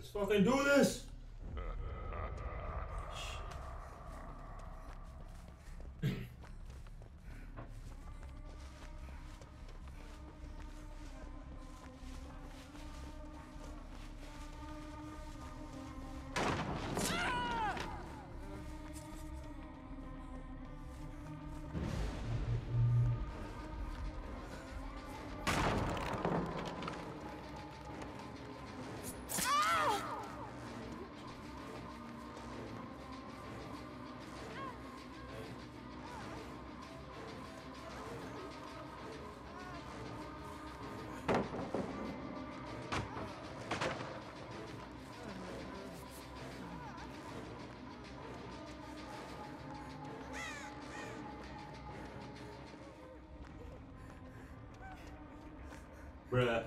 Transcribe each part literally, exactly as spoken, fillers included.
Let's fucking do this! Bruh.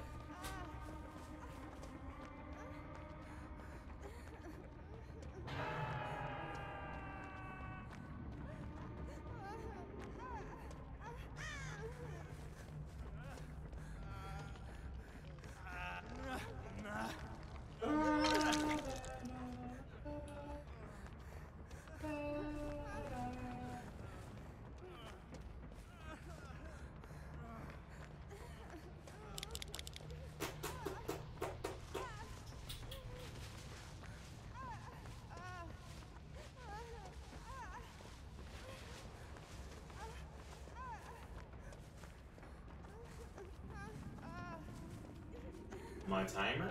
My timer?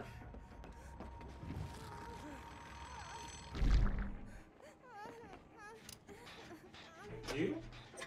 Thank you.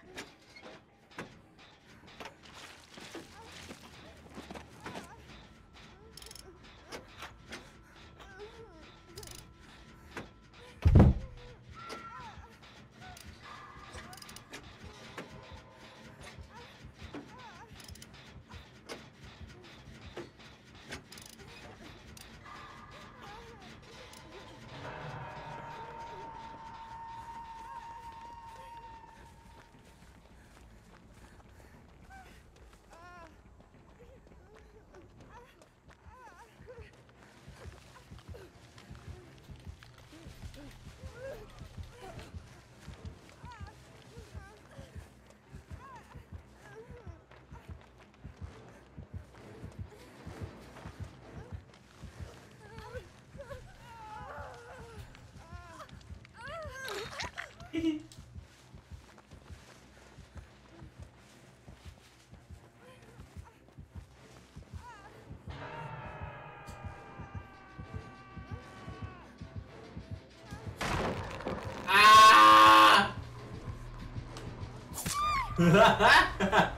Ah!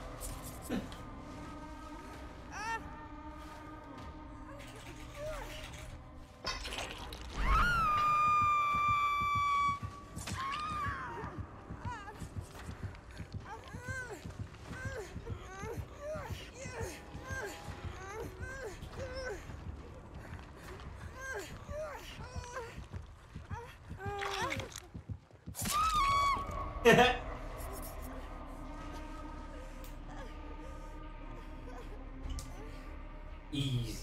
Easy.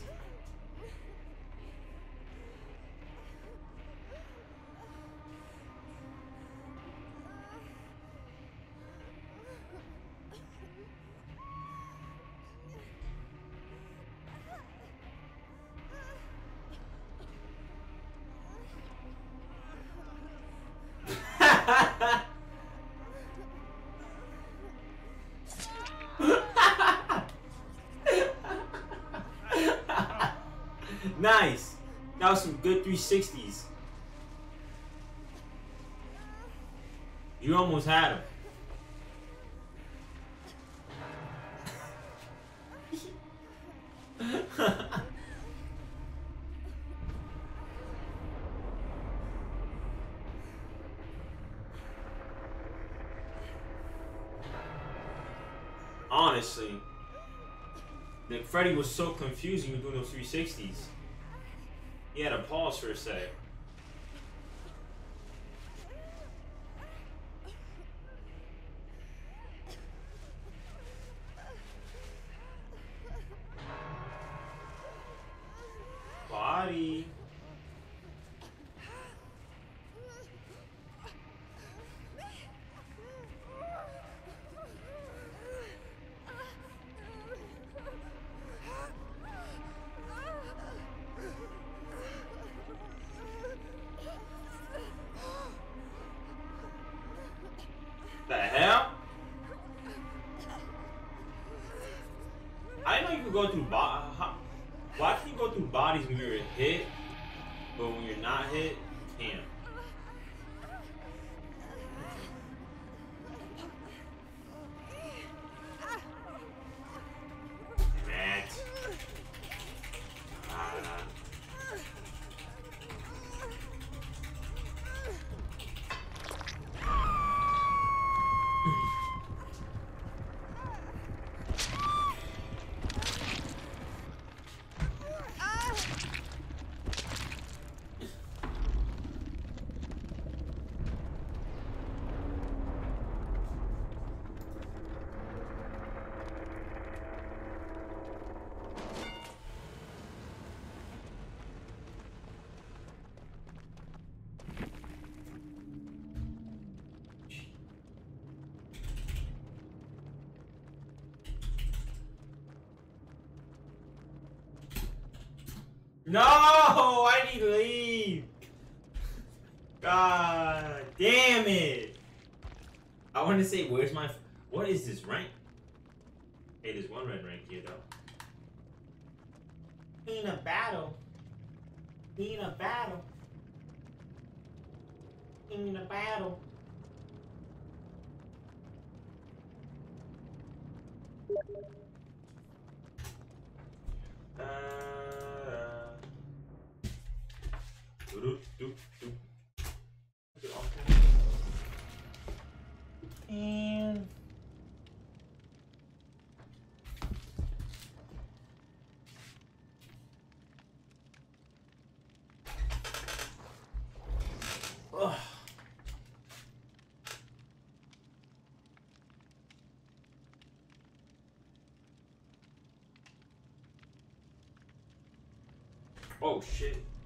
Nice. That was some good three sixties. You almost had him. Honestly, like Freddy was so confused when you were doing those three sixties. He had to pause for a sec. Body. go through bodies when you're hit, but when you're not hit, you can't. Matt. Ah. No, I need to leave. God damn it. I want to say, where's my... What is this rank? Hey, there's one red rank here, though. In a battle. In a battle. In a battle. Uh... Doop, doop, doop. And ugh. Oh shit.